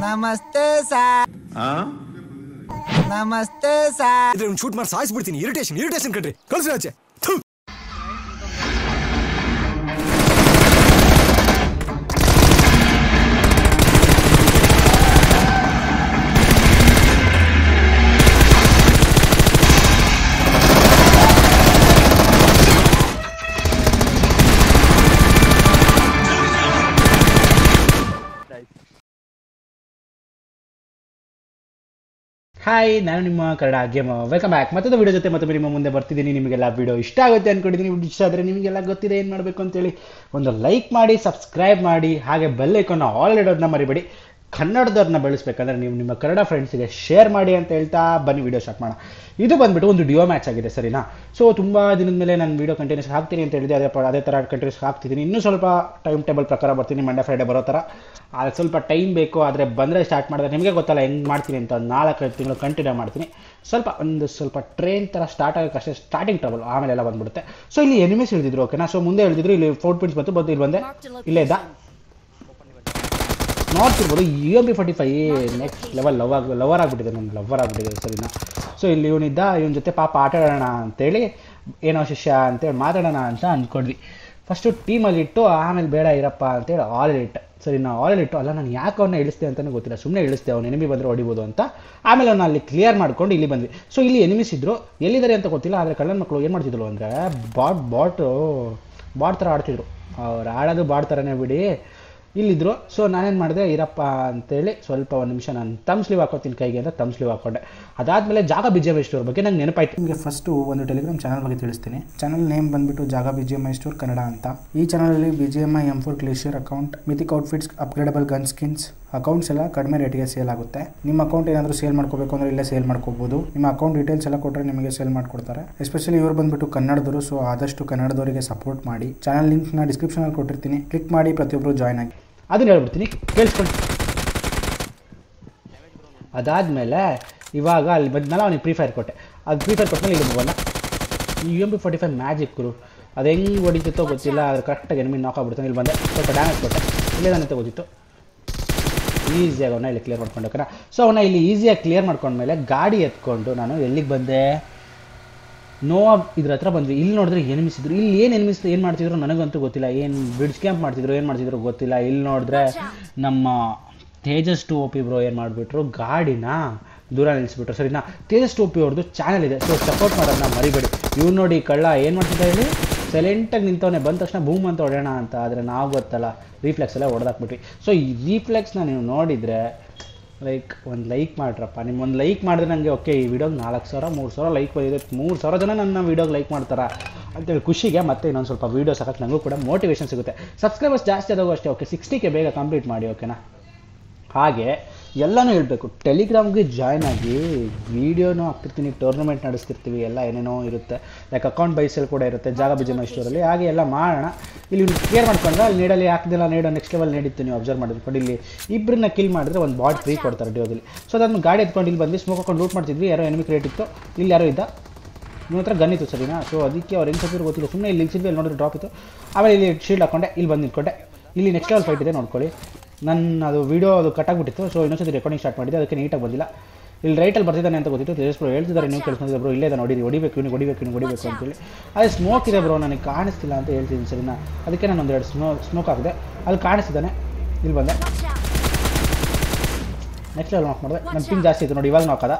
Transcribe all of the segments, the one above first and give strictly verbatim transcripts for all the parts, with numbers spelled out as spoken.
ನಮಸ್ತೆ ಸರ್. ನಮಸ್ತೆ ಸರ್. ಇದ್ರೆ ಒಂದು ಶೂಟ್ ಮಾಡಿ ಸಾಯಿಸ್ಬಿಡ್ತೀನಿ. ಇರಿಟೇಷನ್ ಇರಿಟೇಷನ್ ಕಣ್ರಿ, ಕಳ್ಸಿ ಆಚೆ. ಹಾಯ್, ನಾನು ನಿಮ್ಮ ಕನ್ನಡ ಗೇಮ್. Welcome back. ಮತ್ತೊಂದು ವಿಡಿಯೋ ಜೊತೆ ಮತ್ತೆ ನಿಮ್ಮ ಮುಂದೆ ಬರ್ತಿದ್ದೀನಿ. ನಿಮಗೆಲ್ಲ ವಿಡಿಯೋ ಇಷ್ಟ ಆಗುತ್ತೆ ಅಂದ್ಕೊಂಡಿದ್ದೀನಿ. ಇಷ್ಟ ಆದರೆ ನಿಮಗೆಲ್ಲ ಗೊತ್ತಿದೆ ಏನು ಮಾಡಬೇಕು ಅಂತೇಳಿ. ಒಂದು ಲೈಕ್ ಮಾಡಿ, ಸಬ್ಸ್ಕ್ರೈಬ್ ಮಾಡಿ, ಹಾಗೆ ಬೆಲ್ ಐಕಾನ್ನ ಆಲ್ ಇಡೋದನ್ನ ಮರಿಬೇಡಿ. ಕನ್ನಡದವ್ರನ್ನ ಬೆಳೆಸ್ಬೇಕಂದ್ರೆ ನೀವು ನಿಮ್ಮ ಕನ್ನಡ ಫ್ರೆಂಡ್ಸಿಗೆ ಶೇರ್ ಮಾಡಿ ಅಂತ ಹೇಳ್ತಾ ಬನ್ನಿ ವಿಡಿಯೋ ಸ್ಟಾರ್ಟ್ ಮಾಡೋಣ. ಇದು ಬಂದುಬಿಟ್ಟು ಒಂದು ಡಿಯೋ ಮ್ಯಾಚ್ ಆಗಿದೆ, ಸರಿನಾ? ಸೊ ತುಂಬ ದಿನದ ಮೇಲೆ ನಾನು ವಿಡಿಯೋ ಕಂಟಿನ್ಯೂಸ್ ಹಾಕ್ತೀನಿ ಅಂತ ಹೇಳಿದೆ. ಅದೇ ಅದೇ ಥರ ಕಂಟಿನ್ಯೂಸ್ ಹಾಕ್ತಿದ್ದೀನಿ. ಇನ್ನೂ ಸ್ವಲ್ಪ ಟೈಮ್ ಟೇಬಲ್ ಪ್ರಕಾರ ಬರ್ತೀನಿ. ಮಂಡೇ ಫ್ರೈಡೇ ಬರೋ ಥರ. ಅದು ಸ್ವಲ್ಪ ಟೈಮ್ ಬೇಕು, ಆದರೆ ಬಂದರೆ ಸ್ಟಾರ್ಟ್ ಮಾಡಿದ್ರೆ ನಿಮಗೆ ಗೊತ್ತಲ್ಲ ಹೆಂಗೆ ಮಾಡ್ತೀನಿ ಅಂತ. ನಾಲ್ಕೈದು ತಿಂಗಳು ಕಂಟಿನ್ಯೂ ಮಾಡ್ತೀನಿ. ಸ್ವಲ್ಪ ಒಂದು ಸ್ವಲ್ಪ ಟ್ರೈನ್ ಥರ ಸ್ಟಾರ್ಟ್ ಆಗೋಕ್ಕೆ ಅಷ್ಟೇ ಸ್ಟಾರ್ಟಿಂಗ್ ಟ್ರಬಲ್, ಆಮೇಲೆ ಎಲ್ಲ ಬಂದ್ಬಿಡುತ್ತೆ. ಸೊ ಇಲ್ಲಿ ಎನಿಮೀಸ್ ಇಳಿದಿದ್ರು, ಓಕೆನಾ? ಸೊ ಮುಂದೆ ಇಳಿದಿದ್ರು. ಇಲ್ಲಿ ಫೋರ್ ಪಿನ್ಸ್ ಬಂತು ಬಂದು ಇಲ್ಲಿ ಬಂದೆ. ಇಲ್ಲೇ ಇದ್ದ ನೋಡ್ತಿರ್ಬೋದು. U M B forty five next level love ಆಗಿ ಲವರ್ ಆಗಿಬಿಟ್ಟಿದೆ, ನನ್ನ ಲವರ್ ಆಗಿಬಿಟ್ಟಿದೆ, ಸರಿನಾ? ಸೊ ಇಲ್ಲಿ ಇವನಿದ್ದ, ಇವನ ಜೊತೆ ಪಾಪ ಆಟ ಆಡೋಣ ಅಂತೇಳಿ, ಏನೋ ಶಿಷ್ಯ ಅಂತೇಳಿ ಮಾತಾಡೋಣ ಅಂತ ಅಂದ್ಕೊಂಡ್ವಿ. ಫಸ್ಟು ಟೀಮಲ್ಲಿ ಇಟ್ಟು ಆಮೇಲೆ ಬೇಡ ಇರಪ್ಪ ಅಂತೇಳಿ ಆಲ್ ಇಟ್ಟು, ಸರಿ ನಾ ಆಲ್ ಇಟ್ಟು. ಅಲ್ಲ, ನಾನು ಯಾಕೆ ಅವನ್ನ ಇಳಿಸ್ತೆ ಅಂತಲೂ ಗೊತ್ತಿಲ್ಲ, ಸುಮ್ಮನೆ ಇಳಿಸ್ತೆ. ಅವ್ನು ಎನಿಮಿ ಬಂದರೆ ಹೊಡಿಬೋದು ಅಂತ. ಆಮೇಲೆ ಅವನ್ನ ಅಲ್ಲಿ ಕ್ಲಿಯರ್ ಮಾಡ್ಕೊಂಡು ಇಲ್ಲಿ ಬಂದ್ವಿ. ಸೊ ಇಲ್ಲಿ ಎನಿಮಿಸ್ ಇದ್ರು, ಎಲ್ಲಿದ್ದಾರೆ ಅಂತ ಗೊತ್ತಿಲ್ಲ. ಆದರೆ ಕಳ್ಳನ ಮಕ್ಕಳು ಏನು ಮಾಡ್ತಿದ್ರು ಅಂದರೆ ಬಾಟ್ ಬಾಟು ಬಾಟ್ ಥರ ಆಡ್ತಿದ್ರು. ಅವ್ರು ಆಡೋದು ಬಾಟ್ ಥರನೇ ಬಿಡಿ. ಇಲ್ಲಿದ್ದರು. ಸೊ ನಾನೇನು ಮಾಡಿದೆ, ಇರಪ್ಪ ಅಂತೇಳಿ ಸ್ವಲ್ಪ ಒಂದು ನಿಮಿಷ ನಾನು ತಮ್ ಸ್ಲೀವ್ ಹಾಕೋತೀನಿ ಕೈಗೆ ಅಂತ ತಮ್ ಸ್ಲೀವ್ ಹಾಕೊಂಡೆ. ಅದಾದಮೇಲೆ Jaga B G M I store ಬಗ್ಗೆ ನಂಗೆ ನೆನಪಾಯ್ತು. ನಿಮಗೆ ಫಸ್ಟು ಒಂದು ಟೆಲಿಗ್ರಾಮ್ ಚಾನಲ್ ಬಗ್ಗೆ ತಿಳಿಸ್ತೀನಿ. ಚಾನಲ್ ನೇಮ್ ಬಂದುಬಿಟ್ಟು Jaga B G M I store Kannada ಅಂತ. ಈ ಚಾನಲಲ್ಲಿ B G M I M four glacier account, mythic outfits, upgradable gun skins accounts ಎಲ್ಲ ಕಡಿಮೆ ರೇಟಿಗೆ ಸೇಲ್ ಆಗುತ್ತೆ. ನಿಮ್ಮ ಅಕೌಂಟ್ ಏನಾದರೂ ಸೇಲ್ ಮಾಡ್ಕೋಬೇಕು ಅಂದರೆ ಇಲ್ಲೇ ಸೇಲ್ ಮಾಡ್ಕೋಬೋದು. ನಿಮ್ಮ ಅಕೌಂಟ್ ಡೀಟೇಲ್ಸ್ ಎಲ್ಲ ಕೊಟ್ಟರೆ ನಿಮಗೆ ಸೇಲ್ ಮಾಡಿಕೊಡ್ತಾರೆ. ಎಸ್ಪೆಷಲಿ ಇವರು ಬಂದುಬಿಟ್ಟು ಕನ್ನಡದವರು. ಸೊ ಆದಷ್ಟು ಕನ್ನಡದವರಿಗೆ ಸಪೋರ್ಟ್ ಮಾಡಿ. ಚಾನಲ್ ಲಿಂಕ್ನ ಡಿಸ್ಕ್ರಿಪ್ಷನಲ್ಲಿ ಕೊಟ್ಟಿರ್ತೀನಿ, ಕ್ಲಿಕ್ ಮಾಡಿ ಪ್ರತಿಯೊಬ್ಬರು ಜಾಯ್ನ್ ಆಗಿ. ಅದನ್ನ ಹೇಳ್ಬಿಡ್ತೀನಿ, ಕೇಳಿಸ್ಕೊಂಡು. ಅದಾದಮೇಲೆ ಇವಾಗ ಅಲ್ಲಿ ಬಂದಮೇಲೆ ಅವನಿಗೆ ಫ್ರೀ ಫೈರ್ ಕೊಟ್ಟೆ. ಅದು ಫ್ರೀ ಫೈರ್ ಕೊಟ್ಟಮೇಲೆ ಇಲ್ಲಿ ಬಂದ U M B forty five magic ಗುರು. ಅದು ಹೆಂಗೆ ಹೊಡಿತಿತ್ತೋ ಗೊತ್ತಿಲ್ಲ, ಅದ್ರ ಕರೆಕ್ಟಾಗಿ ಎನಿಮಿ ನಾಕ್ ಆಗ್ಬಿಡ್ತಾನೆ. ಇಲ್ಲಿ ಬಂದೆ, ಸ್ವಲ್ಪ ಡ್ಯಾಮೇಜ್ ಕೊಟ್ಟೆ. ಇಲ್ಲೇ ನನಗೆ ಗೊತ್ತಿತ್ತು, ಈಸಿಯಾಗಿ ಅವನ್ನ ಇಲ್ಲಿ ಕ್ಲಿಯರ್ ಮಾಡ್ಕೊಂಡು ಹೋಗೋಣ. ಸೊ ಅವನ್ನ ಇಲ್ಲಿ ಈಸಿಯಾಗಿ ಕ್ಲಿಯರ್ ಮಾಡ್ಕೊಂಡ್ಮೇಲೆ ಗಾಡಿ ಎತ್ಕೊಂಡು ನಾನು ಎಲ್ಲಿಗೆ ಬಂದೆ, ನೋವಾ ಇದ್ರ ಹತ್ರ ಬಂದ್ವಿ. ಇಲ್ಲಿ ನೋಡಿದ್ರೆ ಎನಿಮಿಸ್ ಇದ್ರು. ಇಲ್ಲಿ ಏನು ಎನಿಮಿಸ್ ಏನು ಮಾಡ್ತಿದ್ರು ನನಗಂತೂ ಗೊತ್ತಿಲ್ಲ. ಏನು ಬ್ರಿಡ್ಜ್ ಕ್ಯಾಂಪ್ ಮಾಡ್ತಿದ್ರು, ಏನು ಮಾಡ್ತಿದ್ರು ಗೊತ್ತಿಲ್ಲ. ಇಲ್ಲಿ ನೋಡಿದ್ರೆ ನಮ್ಮ Tejas two O P bro ಏನು ಮಾಡಿಬಿಟ್ರು, ಗಾಡಿನ ದೂರ ನಿಲ್ಲಿಸ್ಬಿಟ್ರು, ಸರಿನಾ? ತೇಜಸ್ ಟು ಒ ಪಿ ಅವ್ರದ್ದು ಚಾನಲ್ ಇದೆ, ಸೊ ಸಪೋರ್ಟ್ ಮಾಡೋದನ್ನ ಮರಿಬೇಡಿ. ಇವ್ನು ನೋಡಿ ಕಳ್ಳ ಏನು ಮಾಡ್ತಿದ್ದ, ಇಲ್ಲಿ ಸೈಲೆಂಟಾಗಿ ನಿಂತವನೇ, ಬಂದ ತಕ್ಷಣ ಬೂಮ್ ಅಂತ ಹೊಡೆಯೋಣ ಅಂತ. ಆದರೆ ನಾವು ಗೊತ್ತಲ್ಲ, ರೀಫ್ಲೆಕ್ಸ್ ಎಲ್ಲ ಹೊಡೆದಾಕ್ಬಿಟ್ವಿ. ಸೊ ಈ ರೀಫ್ಲೆಕ್ಸ್ನ ನೀವು ನೋಡಿದರೆ ಲೈಕ್ ಒಂದು ಲೈಕ್ ಮಾಡ್ರಪ್ಪ. ನಿಮ್ಮ ಒಂದು ಲೈಕ್ ಮಾಡಿದ್ರೆ ನನಗೆ ಓಕೆ, ಈ ವಿಡಿಯೋಗೆ ನಾಲ್ಕು ಸಾವಿರ ಮೂರು ಸಾವಿರ ಲೈಕ್ ಬಂದಿದೆ, ಮೂರು ಸಾವಿರ ಜನ ನನ್ನ ವೀಡಿಯೋಗೆ ಲೈಕ್ ಮಾಡ್ತಾರ ಅಂತೇಳಿ ಖುಷಿಗೆ ಮತ್ತೆ ಇನ್ನೊಂದು ಸ್ವಲ್ಪ ವೀಡಿಯೋಸ್ ಹಾಕಕ್ಕೆ ನನಗೂ ಕೂಡ ಮೋಟಿವೇಶನ್ ಸಿಗುತ್ತೆ. ಸಬ್ಸ್ಕ್ರೈಬರ್ಸ್ ಜಾಸ್ತಿ ಆದಾಗೂ ಅಷ್ಟೇ, ಓಕೆ ಸಿಕ್ಸ್ಟಿಗೆ ಬೇಗ ಕಂಪ್ಲೀಟ್ ಮಾಡಿ, ಓಕೆನಾ? ಹಾಗೆ ಎಲ್ಲನೂ ಹೇಳಬೇಕು, ಟೆಲಿಗ್ರಾಮ್ಗೆ ಜಾಯ್ನ್ ಆಗಿ ವೀಡಿಯೋನೂ ಹಾಕ್ತಿರ್ತೀನಿ, ಟೂರ್ನಮೆಂಟ್ ನಡೆಸ್ತಿರ್ತೀವಿ, ಎಲ್ಲ ಏನೇನೋ ಇರುತ್ತೆ. ಲೈಕ್ ಅಕೌಂಟ್ ಬೈಸಲ್ಲಿ ಕೂಡ ಇರುತ್ತೆ Jaga B G M I ಸ್ಟೋರಲ್ಲಿ. ಹಾಗೆ ಎಲ್ಲ ಮಾಡೋಣ. ಇಲ್ಲಿ ಕ್ಲಿಯರ್ ಮಾಡ್ಕೊಂಡ್ರೆ ಅಲ್ಲಿ ನೀಡಲ್ಲಿ ಹಾಕಿದೆಲ್ಲ ನೀಡೋ ನೆಕ್ಸ್ಟ್ ಲೆವೆಲ್ ನೀಡಿತ್ತು. ನೀವು ಅಬ್ಸರ್ವ್ ಮಾಡಿದ್ಕೊಂಡು ಇಲ್ಲಿ ಇಬ್ಬರನ್ನ ಕಿಲ್ ಮಾಡಿದ್ರೆ ಒಂದು ಬಾಟ್ ಫ್ರೀ ಕೊಡ್ತಾರೆ ಡಿಯೋದಲ್ಲಿ. ಸೊ ಅದನ್ನು ಗಾಡಿ ಎತ್ಕೊಂಡು ಇಲ್ಲಿ ಬಂದು ಸ್ಮೋಕ್ ಹಾಕೊಂಡು ಲೂಟ್ ಮಾಡ್ತಿದ್ವಿ. ಯಾರೋ ಎನಿಮಿ ಕ್ರಿಯೇಟ್ ಇತ್ತು, ಇಲ್ಲಿ ಯಾರೋ ಇದ್ದ, ನಿಮ್ಮ ಹತ್ರ ಗನ್ ಇತ್ತು, ಸರಿನಾ? ಸೊ ಅದಕ್ಕೆ ಅವ್ರು ಹೆಂಗೆ ಸತ್ತಿದ್ರು ಗೊತ್ತಿಲ್ಲ, ಸುಮ್ಮನೆ ಇಲ್ಲಿ ನಿಲ್ಸಿದ್ವಿ. ಅಲ್ಲಿ ನೋಡಿದ್ರೆ ಡ್ರಾಪ್ ಇತ್ತು. ಆಮೇಲೆ ಇಲ್ಲಿ ಶೀಲ್ಡ್ ಹಾಕೊಂಡೆ, ಇಲ್ಲಿ ಬಂದು ನಿಂತ್ಕೊಂಡೆ. ಇಲ್ಲಿ ನೆಕ್ಸ್ಟ್ ಲೆವೆಲ್ ಫೈಟ್ ಇದೆ ನೋಡ್ಕೊಳ್ಳಿ. ನನ್ನ ಅದು ವೀಡಿಯೋ ಅದು ಕಟ್ಟಾಗ್ಬಿಟ್ಟಿತ್ತು. ಸೊ ಇನ್ನೊಂದ್ಸತಿ ರೆಕಾರ್ಡಿಂಗ್ ಸ್ಟಾರ್ಟ್ ಮಾಡಿದ್ದೆ, ಅದಕ್ಕೆ ನೀಟಾಗಿ ಬಂದಿಲ್ಲ. ಇಲ್ಲಿ ರೈಟಲ್ಲಿ ಬರ್ತಿದ್ದಾನೆ ಅಂತ ಗೊತ್ತಿತ್ತು. ತೇಜಸ್ ಬ್ರೋ ಹೇಳ್ತಿದ್ದಾರೆ, ನೀವು ಕೇಳಿಸ್ಕೊಂಡಿದ್ದೆ ಬ್ರೋ, ಇಲ್ಲೇ ನೋಡಿ ಹೊಡಿಬೇಕು, ಇವ್ನಿಗೆ ಹೊಡಿಬೇಕು, ಇವ್ನಿಗೆ ಹೊಡಿಬೇಕು ಅಂತೇಳಿ. ಅದೇ ಸ್ಮೋಕ್ ಇದೆ ಬ್ರೋ, ನನಗೆ ಕಾಣಿಸ್ತಿಲ್ಲ ಅಂತ ಹೇಳ್ತಿದ್ದೀನಿ, ಸರಿನಾ? ಅದಕ್ಕೆ ನಾನು ಒಂದೆರಡು ಸ್ಮೋ ಸ್ಮೋಕ್ ಹಾಕಿದೆ, ಅಲ್ಲಿ ಕಾಣಿಸ್ತಿದ್ದಾನೆ. ಇಲ್ಲಿ ಬಂದೆ, ನೆಕ್ಸ್ಟ್ ಲೆವೆಲ್ ನಾಕ್ ಮಾಡಿದೆ. ನನ್ನ ಪಿಂಗ್ ಜಾಸ್ತಿ ಇತ್ತು ನೋಡಿ, ಇವಾಗ ನಾಕದ.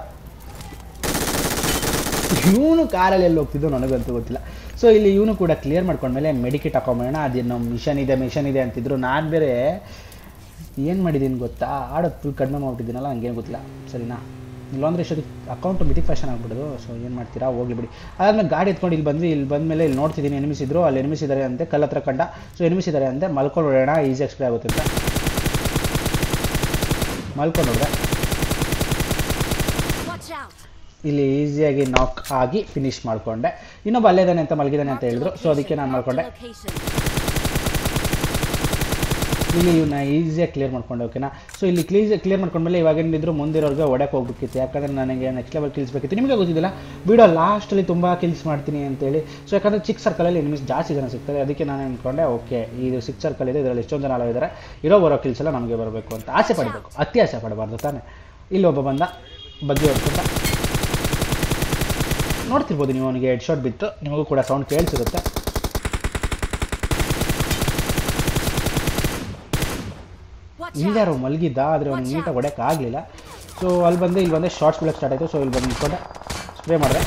ಇವನು ಕಾರಲ್ಲಿ ಎಲ್ಲಿ ಹೋಗ್ತಿದ್ದು ನನಗಂತೂ ಗೊತ್ತಿಲ್ಲ. ಸೊ ಇಲ್ಲಿ ಇವನು ಕೂಡ ಕ್ಲಿಯರ್ ಮಾಡ್ಕೊಂಡ್ಮೇಲೆ ಮೆಡಿಕೇಟ್ ಹಾಕೊಂಬೇಡ, ಅದೇನೋ ಮಿಷನ್ ಇದೆ ಮಿಷನ್ ಇದೆ ಅಂತಿದ್ರು. ನಾನು ಬೇರೆ ಏನು ಮಾಡಿದ್ದೀನಿ ಗೊತ್ತಾ, ಆಡೋದು ಫುಲ್ ಕಡಿಮೆ ಮಾಡ್ಬಿಟ್ಟಿದ್ದೀನಲ್ಲ, ಹಂಗೇನು ಗೊತ್ತಿಲ್ಲ, ಸರಿನಾ? ಇಲ್ಲಾಂದರೆ ಇಷ್ಟೊಂದು ಅಕೌಂಟು ಮಿಥಿಕ್ ಫ್ಯಾಷನ್ ಆಗ್ಬಿಡೋದು. ಸೊ ಏನು ಮಾಡ್ತೀರಾ, ಹೋಗ್ಲಿ ಬಿಡಿ. ಅದಾದ್ಮೇಲೆ ಗಾಡಿ ಎತ್ಕೊಂಡು ಇಲ್ಲಿ ಬಂದ್ವಿ. ಇಲ್ಲಿ ಬಂದಮೇಲೆ ಇಲ್ಲಿ ನೋಡ್ತಿದ್ದೀನಿ ಎನಿಮಿಸ್ ಇದ್ರು, ಅಲ್ಲಿ ಎನಿಮಿಸ್ ಇದ್ದಾರೆ ಅಂತೆ, ಕಲ್ಲ ಹತ್ರ ಕಂಡ. ಸೊ ಎನಿಮಿಸ್ ಇದ್ದಾರೆ ಅಂತೆ, ಮಲ್ಕೊಂಡು ಹೊಡೋಣ, ಈಸಿ ಎಕ್ಸ್ಪ್ಲೇ ಆಗುತ್ತೆ ಅಂತ ಮಲ್ಕೊಂಡು ಹೊಡೆದೆ. ಇಲ್ಲಿ ಈಸಿಯಾಗಿ ನಾಕ್ ಆಗಿ ಫಿನಿಶ್ ಮಾಡಿಕೊಂಡೆ. ಇನ್ನೊಬ್ಬ ಅಲ್ಲೇದಾನೆ ಅಂತ ಮಲಗಿದ್ದಾನೆ ಅಂತ ಹೇಳಿದ್ರು. ಸೊ ಅದಕ್ಕೆ ನಾನು ಮಾಡ್ಕೊಂಡೆ. ಇಲ್ಲಿ ಇವನ್ನ ಈಸಿಯಾಗಿ ಕ್ಲಿಯರ್ ಮಾಡ್ಕೊಂಡು ಓಕೆನಾ. ಸೊ ಇಲ್ಲಿ ಕ್ಲೀಸ್ ಕ್ಲಿಯರ್ ಮಾಡ್ಕೊಂಡ್ಮೇಲೆ ಇವಾಗ ಏನಿದ್ರು ಮುಂದಿರೋರಿಗೆ ಹೊಡಕ್ಕೆ ಹೋಗ್ಬೇಕಿತ್ತು, ಯಾಕಂದರೆ ನನಗೆ ನೆಕ್ಸ್ಟ್ ಲೆವೆಲ್ ಕಿಲ್ಸ್ ಬೇಕಿತ್ತು. ನಿಮಗೆ ಗೊತ್ತಿದ್ದಿಲ್ಲ ವಿಡಿಯೋ ಲಾಸ್ಟಲ್ಲಿ ತುಂಬ ಕಿಲ್ಸ್ ಮಾಡ್ತೀನಿ ಅಂತೇಳಿ. ಸೊ ಯಾಕಂದರೆ ಚಿಕ್ಕ ಸರ್ಕಲಲ್ಲಿ ಎನಿಮೀಸ್ ಜಾಸ್ತಿ ಜನ ಸಿಗ್ತಾರೆ, ಅದಕ್ಕೆ ನಾನು ಅಂದ್ಕೊಂಡೆ ಓಕೆ ಇದು ಸಿಕ್ಸ್ ಸರ್ಕಲ್ ಇದೆ, ಇದರಲ್ಲಿ ಎಷ್ಟೊಂದು ಜನ ಇದ್ದಾರೆ, ಇರೋ ಬರೋ ಕಿಲ್ಸ್ ಎಲ್ಲ ನಮಗೆ ಬರಬೇಕು ಅಂತ ಆಸೆ ಪಡಬೇಕು, ಅತಿ ಆಸೆ ಪಡಬಾರ್ದು ತಾನೆ. ಇಲ್ಲಿ ಒಬ್ಬ ಬಂದ ಬಗ್ಗೆ ಹೊಡ್ಕೊಂಡ ನೋಡ್ತಿರ್ಬೋದು ನೀವು, ಅವನಿಗೆ ಹೆಡ್ ಶಾಟ್ ಬಿತ್ತು, ನಿಮಗೂ ಕೂಡ ಸೌಂಡ್ ಕೇಳಿಸಿರುತ್ತೆ. ಇಲ್ಲಾರು ಮಲಗಿದ್ದ, ಆದರೆ ಅವ್ನಿಗೆ ನೀಟಾಗಿ ಹೊಡೆಯೋಕೆ ಆಗಲಿಲ್ಲ. ಸೊ ಅಲ್ಲಿ ಬಂದು ಇಲ್ಲಿ ಬಂದೆ ಶಾರ್ಟ್ಸ್ ಬೀಳಕ್ಕೆ ಸ್ಟಾರ್ಟ್ ಆಯಿತು. ಸೊ ಇಲ್ಲಿ ಬಂದು ನಿಂತ್ಕೊಂಡೆ ಸ್ಪ್ರೇ ಮಾಡಿದೆ,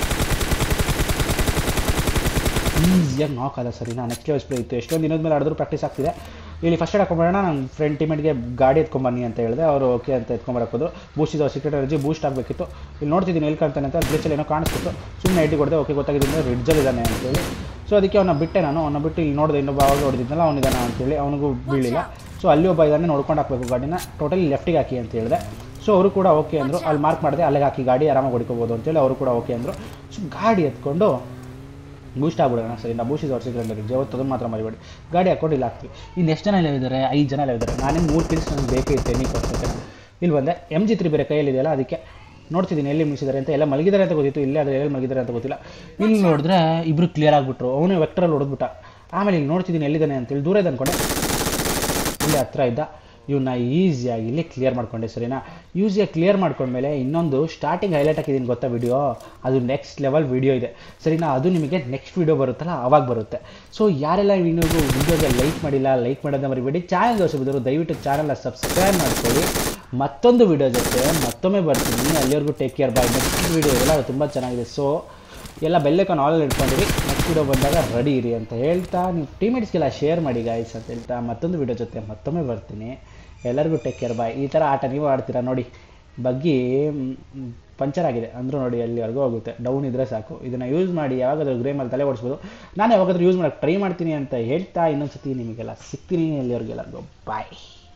ಈಸಿಯಾಗಿ ನಾಕ್ ಆದ. ಸರಿ ನಾನು ನೆಕ್ಸ್ಟ್ ಲೆವೆಲ್ ಸ್ಪ್ರೇ ಇತ್ತು, ಎಷ್ಟೊಂದು ದಿನದ ಮೇಲೆ ಆಡಿದ್ರು ಪ್ರಾಕ್ಟೀಸ್ ಆಗ್ತಿದೆ. ಇಲ್ಲಿ ಫಸ್ಟ್ ಏಡ್ ಹಾಕೊಂಡ್ಬರೋಣ, ನನ್ನ ಫ್ರೆಂಡ್ ಟೀಮೇಟ್ಗೆ ಗಾಡಿ ಎತ್ಕೊಂಬನ್ನಿ ಅಂತ ಹೇಳಿದೆ, ಅವರು ಓಕೆ ಅಂತ ಎತ್ಕೊಂಬರಕ್ಕೋದು. ಬೂಸ್ಟ್ ಇದು ಸೀಕ್ರೆಟ್ ಎನರ್ಜಿ ಬೂಸ್ಟ್ ಆಗಬೇಕಿತ್ತು. ಇಲ್ಲಿ ನೋಡ್ತಿದ್ದೀನಿ ಎಲ್ಲಿ ಕಾಣ್ತಾನೆ ಅಂತ, ಬ್ರಿಡ್ಜಲ್ಲಿ ಏನೋ ಕಾಣಿಸ್ತಿತ್ತು, ಸುಮ್ಮನೆ ಐಟಿ ಕೊಡಿದೆ. ಓಕೆ ಗೊತ್ತಾಗಿದ್ದೀನಿ ರಿಡ್ಜಲ್ಲಿ ಇದ್ದಾನೆ ಅಂತೇಳಿ. ಸೊ ಅದಕ್ಕೆ ಅವನ್ನ ಬಿಟ್ಟೆ ನಾನು, ಅವನ್ನ ಬಿಟ್ಟು ಇಲ್ಲಿ ನೋಡಿದೆ ಇನ್ನೊಬ್ಬ ಆವಾಗ ಹೊಡೆದಿದ್ನಲ್ಲ ಅವನಿದ್ದಾನ ಅಂತೇಳಿ, ಅವನಿಗೂ ಬೀಳಿಲ್ಲ. ಸೊ ಅಲ್ಲಿ ಒಬ್ಬ ಇದ್ದಾನೆ, ನೋಡ್ಕೊಂಡು ಹಾಕಬೇಕು ಗಾಡಿನ, ಟೋಟಲಿ ಲೆಫ್ಟಿಗೆ ಹಾಕಿ ಅಂತ ಹೇಳಿದೆ. ಸೊ ಅವರು ಕೂಡ ಓಕೆ ಅಂದರು, ಅಲ್ಲಿ ಮಾರ್ಕ್ ಮಾಡಿದೆ ಅಲ್ಲಿಗೆ ಹಾಕಿ ಗಾಡಿ ಆರಾಮಾಗಿ ಹೊಡ್ಕೋಬೋದು ಅಂತೇಳಿ ಅವರು ಕೂಡ ಓಕೆ ಅಂದರು. ಸೊ ಗಾಡಿ ಎತ್ಕೊಂಡು ಬೂಸ್ಟ್ ಆಗ್ಬಿಡೋಣ. ಸರಿ ನಾ ಬೂಸ್ಟ್ ಇದು ಸೀಕ್ರೆಟ್ ಎನರ್ಜಿ ಅವತ್ತು ಅದನ್ನು ಮಾತ್ರ ಮರಿಬೇಡಿ. ಗಾಡಿ ಹಾಕ್ಕೊಂಡು ಇಲ್ಲಿ ಹಾಕ್ತೀವಿ. ಇನ್ನು ಎಷ್ಟು ಜನ ಎಲ್ಲ ಇದ್ದಾರೆ, ಐದು ಜನ ಎಲ್ಲ ಇದ್ದಾರೆ. ನಾನೇನು ಮೂರು ಕಿಲ್ಸ್ ನನಗೆ ಬೇಕೇ ಇತ್ತು ಎನಿ ಕೊಡ್ತೇನೆ. ಇಲ್ಲಿ ಬಂದೆ ಎಮ್ ಜಿ ತ್ರೀ ಬೇರೆ ಕೈಯಲ್ಲಿದೆಯಲ್ಲ, ಅದಕ್ಕೆ ನೋಡ್ತಿದ್ದೀನಿ ಎಲ್ಲಿ ಮಿಸಿದ್ದಾರೆ ಅಂತ. ಎಲ್ಲ ಮಲಗಿದ್ದಾರೆ ಅಂತ ಗೊತ್ತಿತ್ತು, ಇಲ್ಲೇ ಆದರೆ ಎಲ್ಲಿ ಮಲಗಿದ್ದಾರೆ ಅಂತ ಗೊತ್ತಿಲ್ಲ. ಇಲ್ಲಿ ನೋಡಿದ್ರೆ ಇಬ್ಬರು ಕ್ಲಿಯರ್ ಆಗಿಬಿಟ್ರು, ಅವನೇ ವೆಕ್ಟರಲ್ಲಿ ಹೊಡೆದ್ಬಿಟ್ಟ. ಆಮೇಲೆ ಇಲ್ಲಿ ನೋಡ್ತಿದ್ದೀನಿ ಎಲ್ಲಿದ್ದಾನೆ ಅಂತೇಳಿ, ದೂರ ಇದೆ ಅಂದ್ಕೊಂಡೆ, ಇಲ್ಲೇ ಹತ್ರ ಇದ್ದ. ಇವನ್ನ ಈಸಿಯಾಗಿ ಇಲ್ಲಿ ಕ್ಲಿಯರ್ ಮಾಡ್ಕೊಂಡೆ. ಸರಿನಾ, ಈಸಿಯಾಗಿ ಕ್ಲಿಯರ್ ಮಾಡ್ಕೊಂಡ್ಮೇಲೆ ಇನ್ನೊಂದು ಸ್ಟಾರ್ಟಿಂಗ್ ಹೈಲೈಟ್ ಹಾಕಿದ್ದೀನಿ ಗೊತ್ತಾ ವಿಡಿಯೋ, ಅದು ನೆಕ್ಸ್ಟ್ ಲೆವೆಲ್ ವಿಡಿಯೋ ಇದೆ. ಸರಿನಾ, ಅದು ನಿಮಗೆ ನೆಕ್ಸ್ಟ್ ವಿಡಿಯೋ ಬರುತ್ತಲ್ಲ ಆವಾಗ ಬರುತ್ತೆ. ಸೊ ಯಾರೆಲ್ಲ ಇನ್ನೊಂದು ವಿಡಿಯೋಗೆ ಲೈಕ್ ಮಾಡಿಲ್ಲ, ಲೈಕ್ ಮಾಡೋದನ್ನ ಮರಿಬೇಡಿ. ಚಾನಲ್ ದೋಷಿದ್ರು ದಯವಿಟ್ಟು ಚಾನಲ್ನ ಸಬ್ಸ್ಕ್ರೈಬ್ ಮಾಡ್ಕೊಳ್ಳಿ. ಮತ್ತೊಂದು ವಿಡಿಯೋ ಜೊತೆ ಮತ್ತೊಮ್ಮೆ ಬರ್ತೀನಿ, ಅಲ್ಲಿವರೆಗೂ take care bye. Next video ಎಲ್ಲ ತುಂಬ ಚೆನ್ನಾಗಿದೆ. ಸೊ ಎಲ್ಲ ಬೆಲ್ಲೈಕಾನ್ ಆಲ್ ಇಟ್ಕೊಂಡಿರಿ, ನೆಕ್ಸ್ಟ್ ವಿಡಿಯೋ ಬಂದಾಗ ರೆಡಿ ಇರಿ ಅಂತ ಹೇಳ್ತಾ, ನೀವು ಟೀಮೇಟ್ಸ್ಗೆಲ್ಲ ಶೇರ್ ಮಾಡಿ ಗಾಯ್ಸ್ ಅಂತ ಹೇಳ್ತಾ, ಮತ್ತೊಂದು ವಿಡಿಯೋ ಜೊತೆ ಮತ್ತೊಮ್ಮೆ ಬರ್ತೀನಿ. ಎಲ್ಲರಿಗೂ ಟೇಕ್ ಕೇರ್ ಬಾಯ್. ಈ ಥರ ಆಟ ನೀವು ಆಡ್ತೀರಾ ನೋಡಿ, ಬಗ್ಗಿ ಪಂಚರ್ ಆಗಿದೆ ಅಂದರೂ ನೋಡಿ ಅಲ್ಲಿವರೆಗೂ ಹೋಗುತ್ತೆ, ಡೌನ್ ಇದ್ದರೆ ಸಾಕು. ಇದನ್ನು ಯೂಸ್ ಮಾಡಿ ಯಾವಾಗಾದ್ರೂ ಗ್ರೇಮಲ್ಲಿ ತಲೆ ಓಡಿಸ್ಬೋದು. ನಾನು ಯಾವಾಗಾದ್ರೂ ಯೂಸ್ ಮಾಡೋಕ್ಕೆ ಟ್ರೈ ಮಾಡ್ತೀನಿ ಅಂತ ಹೇಳ್ತಾ ಇನ್ನೊಂದು ಸತಿ ನಿಮಗೆಲ್ಲ ಸಿಗ್ತೀನಿ. ಎಲ್ಲಿವರೆಗೂ ಎಲ್ಲರಿಗೂ ಬಾಯ್.